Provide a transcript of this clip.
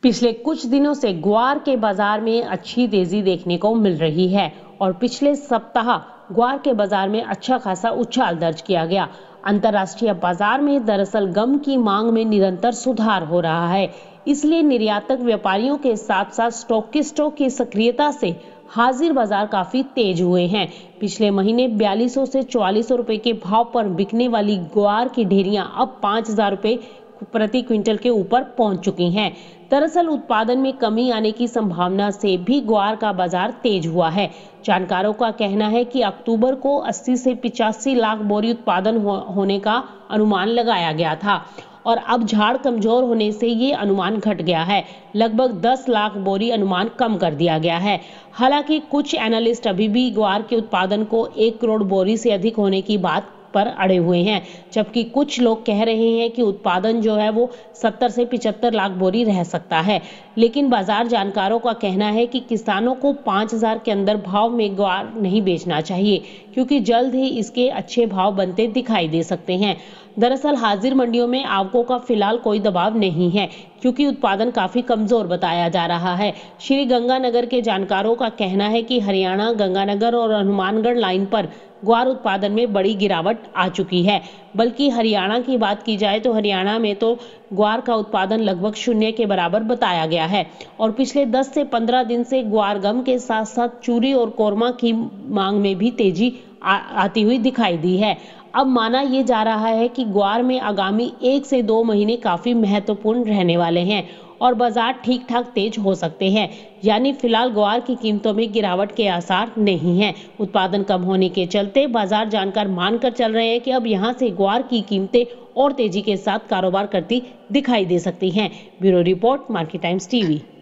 पिछले कुछ दिनों से ग्वार के बाजार में अच्छी तेजी देखने को मिल रही है और पिछले सप्ताह ग्वार के बाजार में अच्छा खासा उछाल दर्ज किया गया। अंतर्राष्ट्रीय बाजार में दरअसल गम की मांग में निरंतर सुधार हो रहा है, इसलिए निर्यातक व्यापारियों के साथ साथ स्टॉकिस्टों की सक्रियता से हाजिर बाजार काफी तेज हुए हैं। पिछले महीने 4200 से 4400 रुपए के भाव पर बिकने वाली ग्वार की ढेरियां अब 5000 रुपए प्रति क्विंटल के ऊपर पहुंच चुकी हैं। दरअसल उत्पादन में कमी आने की संभावना से भी ग्वार का बाजार तेज हुआ है। जानकारों का कहना है कि अक्टूबर को 80 से 85 लाख बोरी उत्पादन होने का अनुमान लगाया गया था और अब झाड़ कमजोर होने से ये अनुमान घट गया है। लगभग 10 लाख बोरी अनुमान कम कर दिया गया है। हालांकि कुछ एनालिस्ट अभी भी ग्वार के उत्पादन को 1 करोड़ बोरी से अधिक होने की बात पर अड़े हुए हैं, जबकि कुछ लोग कह रहे हैं कि उत्पादन जो है वो 70 से 75 लाख बोरी रह सकता है। लेकिन बाजार जानकारों का कहना है कि किसानों को 5000 के अंदर भाव में ग्वार नहीं बेचना चाहिए, क्योंकि जल्द ही इसके अच्छे भाव बनते दिखाई दे सकते हैं। दरअसल हाजिर मंडियों में आवकों का फिलहाल कोई दबाव नहीं है, क्योंकि उत्पादन काफी कमजोर बताया जा रहा है। श्री गंगानगर के जानकारों का कहना है कि हरियाणा, गंगानगर और हनुमानगढ़ लाइन पर ग्वार उत्पादन में बड़ी गिरावट आ चुकी है। बल्कि हरियाणा की बात की जाए तो हरियाणा में तो ग्वार का उत्पादन लगभग 0 के बराबर बताया गया है और पिछले 10 से 15 दिन से ग्वार गम के साथ साथ चूरी और कोरमा की मांग में भी तेजी आती हुई दिखाई दी है। अब माना यह जा रहा है कि ग्वार में आगामी 1 से 2 महीने काफी महत्वपूर्ण रहने वाले हैं और बाजार ठीक ठाक तेज हो सकते हैं। यानी फिलहाल ग्वार की कीमतों में गिरावट के आसार नहीं हैं। उत्पादन कम होने के चलते बाजार जानकार मानकर चल रहे हैं कि अब यहां से ग्वार की कीमतें और तेजी के साथ कारोबार करती दिखाई दे सकती हैं। Bureau report, market times TV.